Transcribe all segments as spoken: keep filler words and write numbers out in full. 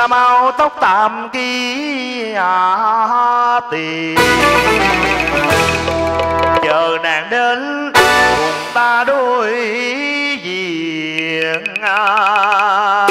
Sa mau tóc tạm kia à, tiền chờ nàng đến cùng ta đối diện à.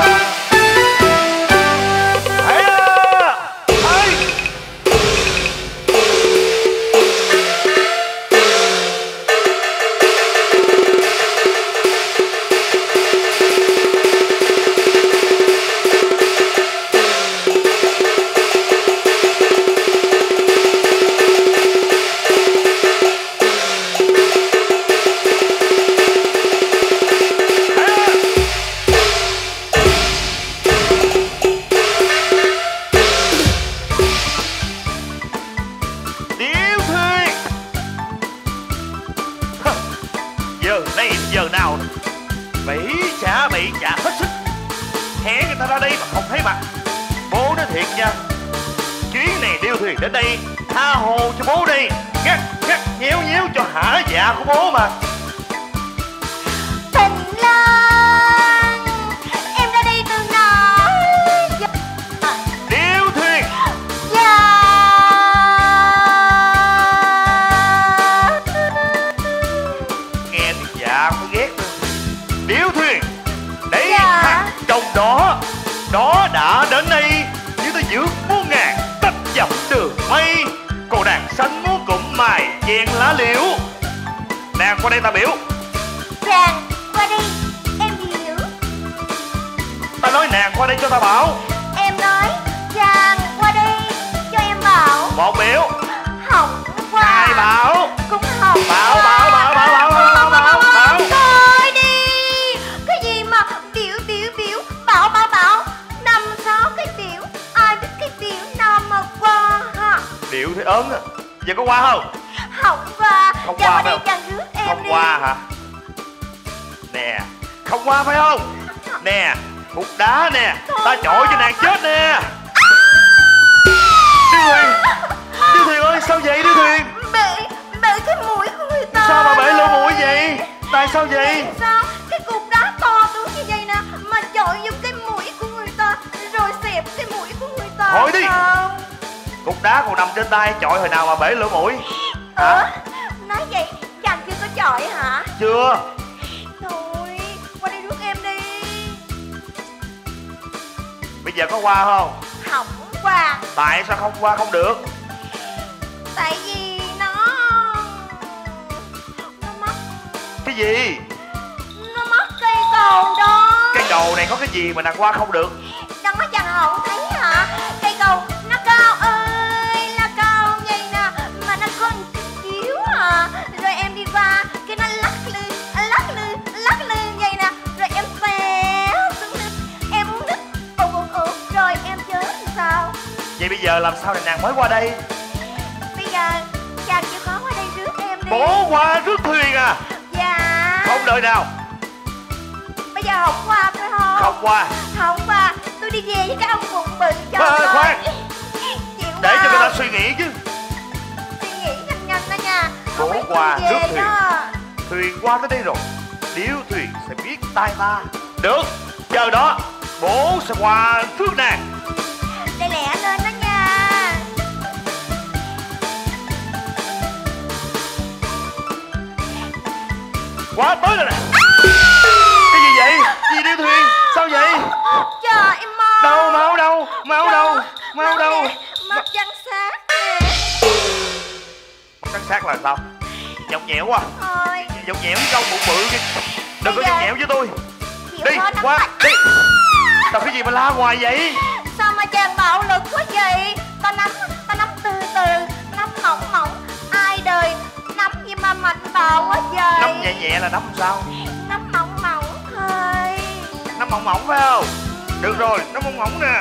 Giờ nào bỉ chả bị chả hết sức, hẹn người ta ra đây mà không thấy mặt. Bố nói thiệt nha, chuyến này Điêu Thuyền đến đây tha hồ cho bố đi, ngắt ngắt nhéo nhéo cho hả dạ của bố mà. Tình Lan, em ra đi từ nào? Điêu Thuyền. Dạ. Nghe tiếng dạ mới ghét nữa. Điêu Thuyền, đấy dạ. Thằng chồng đó, đó đã đến đây như ta giữ muôn ngàn tách dặm đường mây. Cô nàng xanh muốn cụm mài chèn lá liễu. Nàng qua đây ta biểu. Chàng qua đây em hiểu. Ta nói nàng qua đây cho ta bảo. Em nói chàng qua đây cho em bảo. Một biểu. Hỏng qua. Hai bảo. Cũng hỏng. Bảo bảo bảo bảo bảo bảo bảo bảo. Thôi đi. Cái gì mà biểu biểu biểu bảo bảo bảo. Năm sáu cái biểu. Ai biết cái biểu nào mà qua hả? Điệu thì ớn á. Giờ có qua không? Không qua. Không chàng qua qua đây phải chàng rước em không đi. qua hả? Nè, không qua phải không? Nè, cục đá nè. Thôi Ta chọi cho nàng chết nè. Điêu Thuyền, Điêu Thuyền ơi, sao vậy Điêu Thuyền? Bể, bể cái mũi của người ta. Sao mà bể lỗ mũi vậy? Tại sao vậy? Sao cái cục đá to tướng như vậy nè mà chọi vô cái mũi của người ta rồi xẹp cái mũi của người ta. Thôi đi. Sao? Cục đá còn nằm trên tay, chọi hồi nào mà bể lỗ mũi? Ờ, nói vậy chàng chưa có chọi hả? Chưa. Thôi, qua đây rước em đi. Bây giờ có qua không? Không qua. Tại sao không qua không được? Tại vì nó nó mất. Cái gì? Nó mất cây cầu đó. Cái cầu này có cái gì mà nàng qua không được? Đó chàng không thấy hả? Cây cầu nó cao ơi là cao vậy nè, mà nó có một chút xíu à. Rồi em đi qua cái nó lắc lư lắc lư lắc lư vậy nè, rồi em té xuống nước, em uống nước ụt ụt ụt rồi em chết thì sao? Vậy bây giờ làm sao để nàng mới qua đây? Bây giờ chàng chịu khó qua đây rước em đi. Bố qua rước Thuyền à? Dạ. Không đợi nào. Bây giờ không qua phải không? Không qua. Không qua. Tôi đi về với cái ông bụng bự cho Khoan, tôi. khoan. Chịu Để cho người ta không? suy nghĩ chứ. Suy nghĩ nhanh nhanh đó nha. Bố Không biết qua tôi rước về Thuyền. đó. Thuyền qua tới đây rồi, Điêu Thuyền sẽ biết tay ta. Được, chờ đó. Bố sẽ qua rước nàng. Để lẹ lên đó nha. Qua tới rồi nè. Cái gì vậy? Gì Điêu Thuyền? Sao vậy? Chờ em mau. Đâu, máu đâu? Máu đâu? Máu đâu? nè, Mắt trắng sát nè. Mắt trắng sát là sao? Nhõng nhẽo quá. Thôi. Nhõng nhẽo với câu bụng bự kìa. Đừng có Bây giờ- nhõng nhẽo với tôi. Chịu Đi, khó nắm qua, tay. đi. Tao cái gì mà la hoài vậy? Sao mà chàng bạo lực quá vậy? Ta nắm, ta nắm từ từ, nắm mỏng mỏng. Ai đời nắm gì mà mạnh bạo quá vậy? Nắm nhẹ nhẹ là nắm sao? Nắm mỏng mỏng thôi. Nắm mỏng mỏng phải không? Được rồi, nắm mỏng mỏng nè.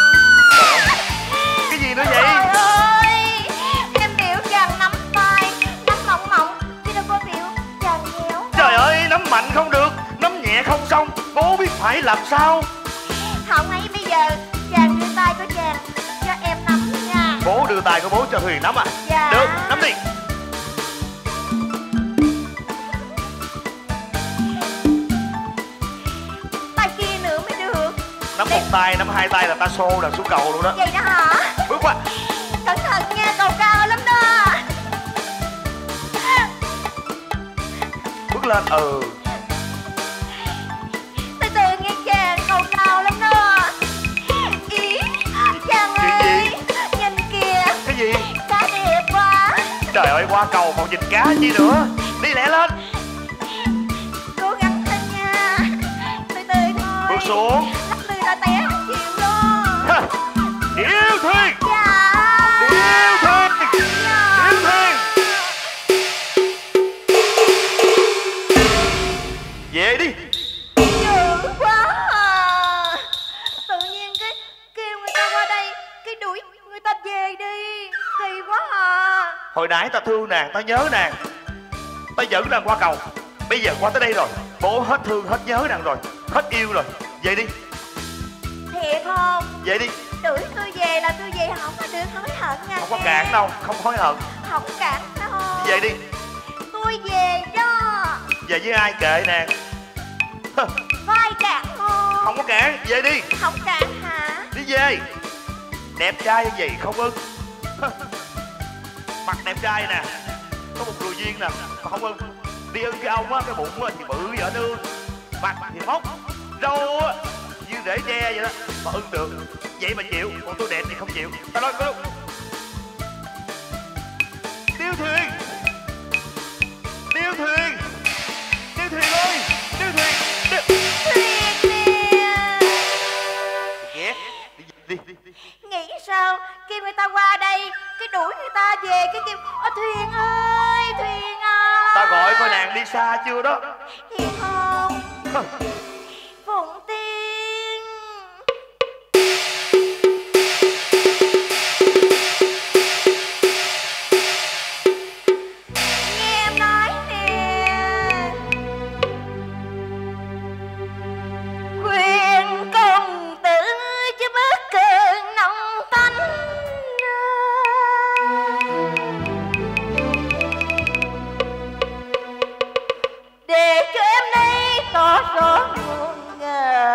Cái gì nữa vậy? Trời ơi, em biểu chàng nắm tay, nắm mỏng mỏng, chứ đâu có biểu chàng nhéo. Trời ơi, nắm mạnh không được, nắm nhẹ không xong. Bố biết phải làm sao. Không ấy bây giờ chàng đưa tay của chàng cho em nắm nha. Bố đưa tay của bố cho Thuyền nắm à? Dạ. Được, nắm đi. Tay kia nữa mới được. Nắm một tay, nắm hai tay là ta xô là xuống cầu luôn đó. Vậy đó hả? Bước qua. Cẩn thận nha, cầu cao lắm đó. Bước lên. Ừ. Từ từ nghe chàng, cầu cao lắm đó. Ý, chàng ơi, nhìn kìa. Cái gì? Cá đẹp quá. Trời ơi, qua cầu còn nhìn cá chi nữa. Đi lẹ lên. Cố gắng lên nha. Từ từ thôi. Bước xuống. Lắc lư là té không chịu đó. Điêu Thuyền. Dạ. Điêu Thuyền. Dạ. Điêu Thuyền. Về đi. Dữ quá à. Tự nhiên cái kêu người ta qua đây, cái đuổi người ta về đi. Kỳ quá à. Hồi nãy ta thương nàng, ta nhớ nàng, ta dẫn nàng qua cầu. Bây giờ qua tới đây rồi, bố hết thương, hết nhớ nàng rồi, hết yêu rồi. Về đi. Thiệt không? Về đi. Đuổi tôi về là tôi về không có được hối hận nha. Không có cản đâu, không hối hận. Không cản đâu. Về đi. Tôi về đó. Về với ai kệ nàng. Có ai cản không? Không có cản, về đi. Không cản hả? Đi về. Đẹp trai như vậy không ưng. Mặt đẹp trai nè, có một người duyên nè mà không ưng. Đi ưng cái ông á, cái bụng á thì bự vợ nương, mặt thì mốc, râu á như rễ tre vậy đó mà ưng được. Vậy mà chịu, còn tôi đẹp thì không chịu. Ta nói có Điêu Thuyền. Điêu Thuyền. Điêu Thuyền ơi. Điêu Thuyền. Điêu... Thuyền nè. Ghét. Đi, đi, đi. Nghĩ sao kêu người ta qua đây, cái đuổi người ta về, cái kêu "Ơ Thuyền ơi, Thuyền à." Ta gọi coi nàng đi xa chưa đó. Thiệt không? Phụng Tiên. Nghe em nói nè. Khuyên công tử chứ bớt cơn nóng tánh, để cho em đây tỏ rõ muôn ngờ.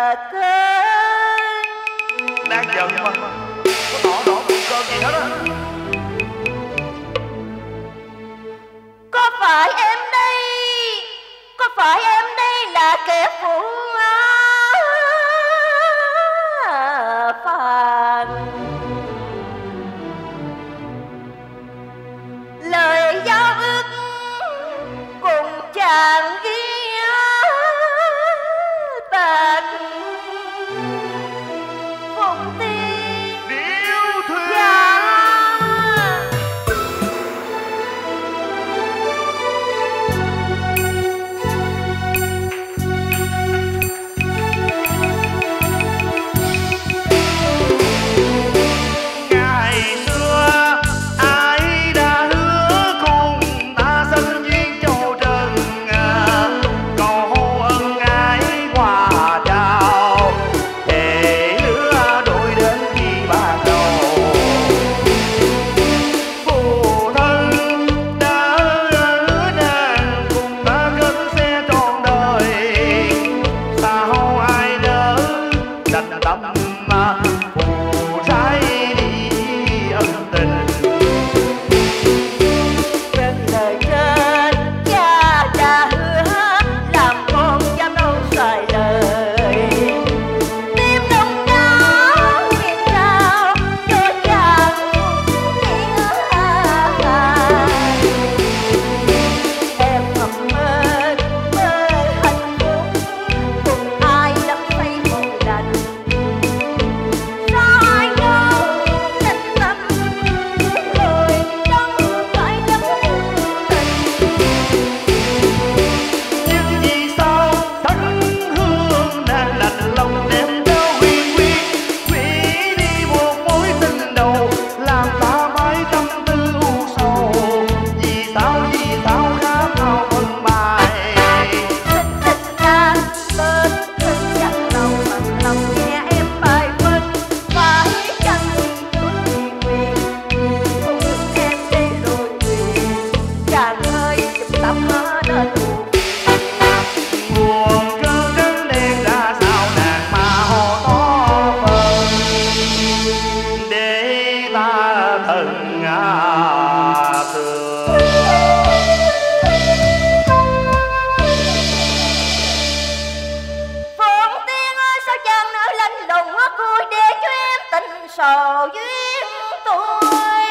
sầu duyên tôi.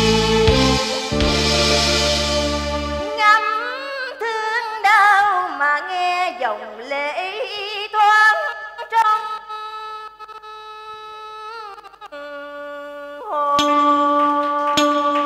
Ngắm thương đau mà nghe dòng lệ thoáng trong hồn.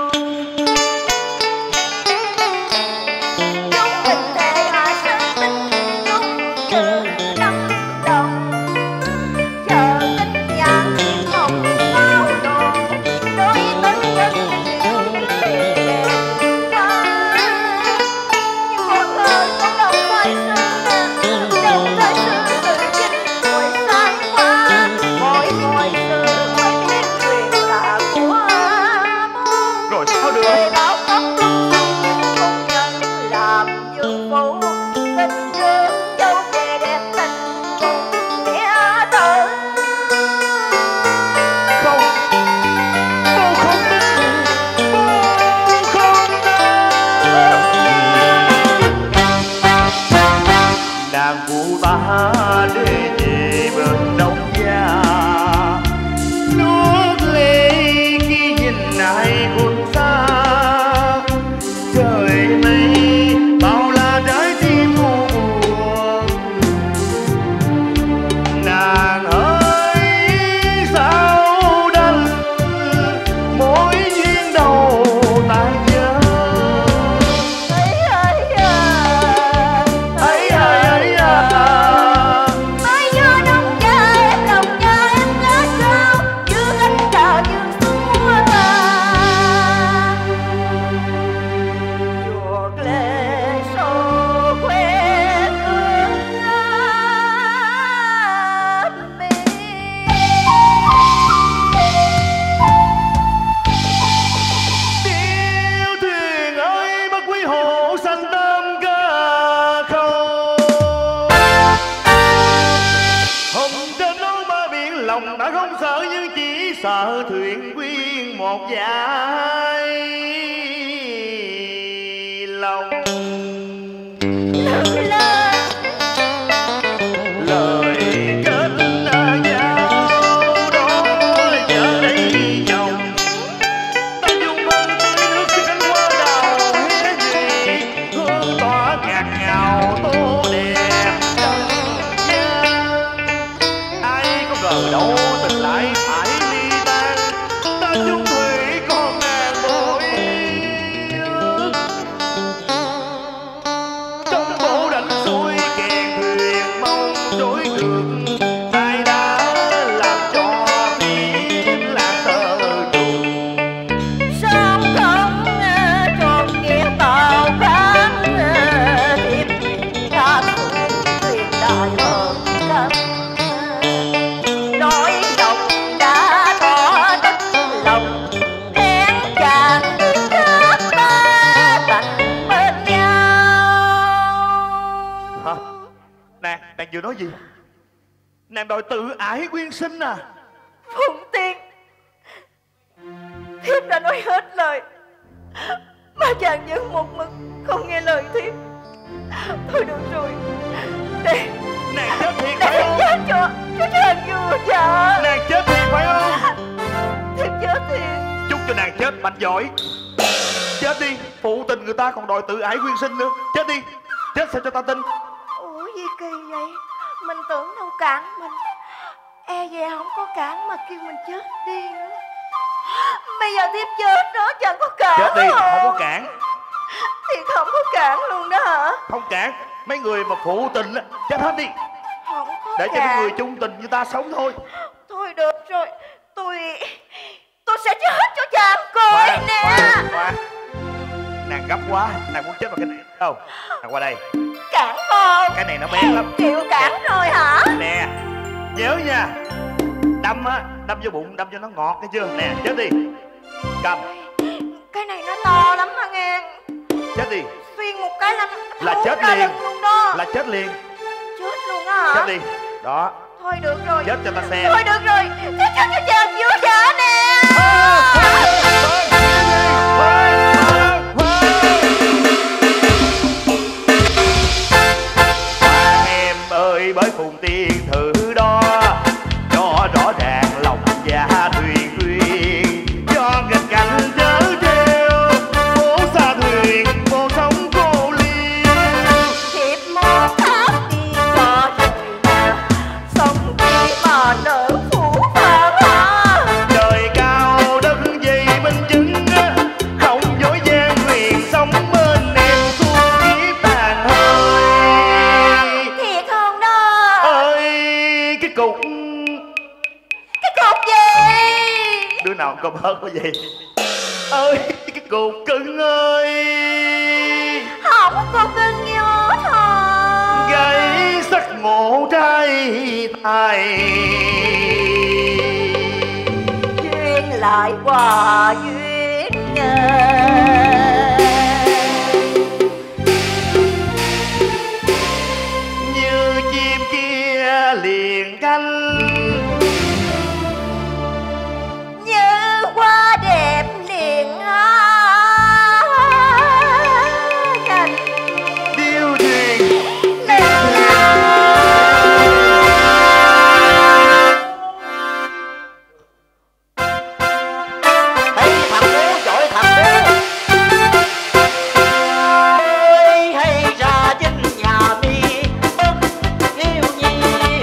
Chúng mình thề hạ sơn tình chung chữ đắm đồng, chờ tin nhắn một bao đồ đôi tân nhân duyên đẹp quá. Nhưng một người cũng đâu phải xưa, đâu phải xưa từ chính tuổi sai quá. Mỗi mỗi sự mới biết chuyện là của bố. Rồi sao được? Để báo khóc công công nhân làm dương phụ, tình thương dâu về đẹp tình cùng nghĩa tử. Không, bố không tin, bố không tin. Nàng phụ ta để về bên đông gia, nước lệ khi nhìn ai khôn xa. Trời mây bao la trái tim buồn, nàng ơi sao đành mỗi duyên đầu tan vỡ. Ấy ơi à, Ấy ấy à, mới vô đông gia em lòng nhà em lá sao giữa cánh cờ dương xuống mưa tàn. Chuột lệ sầu quê hương an bình. điêu thuyền ơi bất quý hộ xanh tâm ca khâu. Hồng trên nấu ba biển lòng đã không sợ, nhưng chỉ sợ thuyền quyên một dải lòng. Lữ lên Lời kết giao đó giờ đây chồng, ta dùng bên tưới nước cho cánh hoa đào hé nhụy, hương tỏa ngạt ngào tô đẹp trần gian. Ai có ngờ đâu tình lại phải ly tan, ta chung thủy con ngàn bội nước. Trong bộ đánh xuôi kèn thuyền mong trối ngược, ai đã làm cho biết lạc tơ trùng. sông không tròn nghĩa tàu kháng thiệp nguyện ca thuyền thuyền đại hơn cánh. Đôi dòng đã tỏ đất lòng hẹn chàng người khác ta cạnh bên nhau. Hả? Nàng, nàng vừa nói gì? Nàng đòi tự ái quyên sinh à? Phụng Tiên, thiếp đã nói hết lời mà chàng vẫn một mực không nghe lời thiếp. Thôi được rồi, để Nàng chết thiệt để phải thiếp không? chết cho cho chàng vui dạ. Nàng chết thiệt phải không? Thiếp chết thiệt. Chúc cho nàng chết mạnh giỏi. Chết đi, phụ tình người ta còn đòi tự ái quyên sinh nữa. Chết đi, chết sao cho ta tin. Ủa gì kỳ vậy? Mình tưởng đâu cản mình, e về không có cản mà kêu mình chết đi nữa. Bây giờ thiếp chết đó chẳng có cản. Chết đi, hả? không có cản. Thì không có cản luôn đó hả? Không cản. Mấy người mà phụ tình á, chết hết đi, Không có để cho cản. cái người chung tình như ta sống thôi. Thôi được rồi, tôi tôi sẽ chết cho chàng coi Khoan, nè. khoan, khoan. Nàng gấp quá, nàng muốn chết vào cái này đâu. Nàng qua đây. Cản không? Cái này nó bén lắm. Chịu cản rồi hả? Nè, nhớ nha, đâm á, đâm vô bụng, đâm cho nó ngọt nghe chưa? Nè, chết đi. Cầm, Cái này nó to lắm mà nghe. chết đi. Xuyên một cái là Là thấu chết ra liền. lưng luôn đó. Là chết liền. Chết luôn á hả? Chết đi. Đó, Thôi được rồi. chết cho ta xem. Thôi được rồi, chết chết cho chàng vui vẻ nè. Em ơi bởi phùng tiên thử đó, cho rõ ràng lòng và thuyền cục. Cái cục gì? Đứa nào cơm hết có gì. Ơi cái cục cưng ơi. Không có cục cưng nhớ thôi. Gây sắc ngộ trai tài. Duyên lại qua duyên nhờ. Như chim kia liền canh. Như hoa đẹp liền cành. Điêu thuyền Lên Thấy thằng bố giỏi thằng bố ơi, hay ra dinh nhà mi bất hiếu nhi.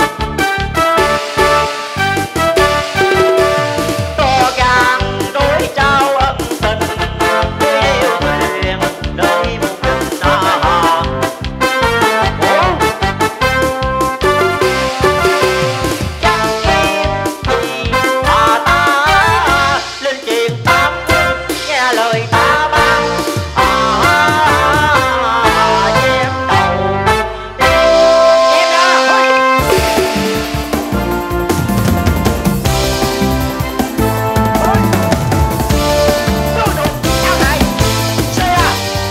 To gan đối trao ân tình điêu thuyền nơi vùng xa. Chẳng biết gì mà ta lên truyền tam quốc nghe lời ta ban. À, chém đầu chém ra. Đồ đồ áo này xe à.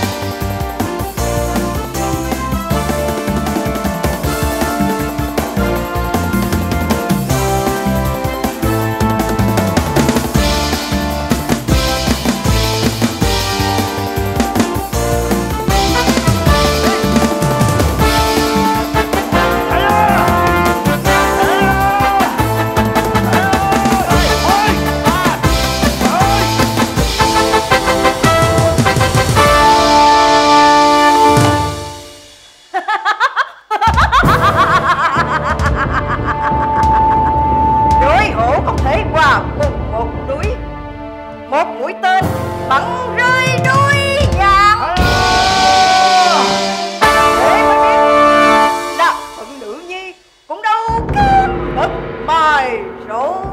Đuổi hổ không thể qua cùng một núi. Một mũi tên bắn rơi đuôi vàng. Thế mới biết là phận nữ nhi cũng đâu kém bậc mài râu.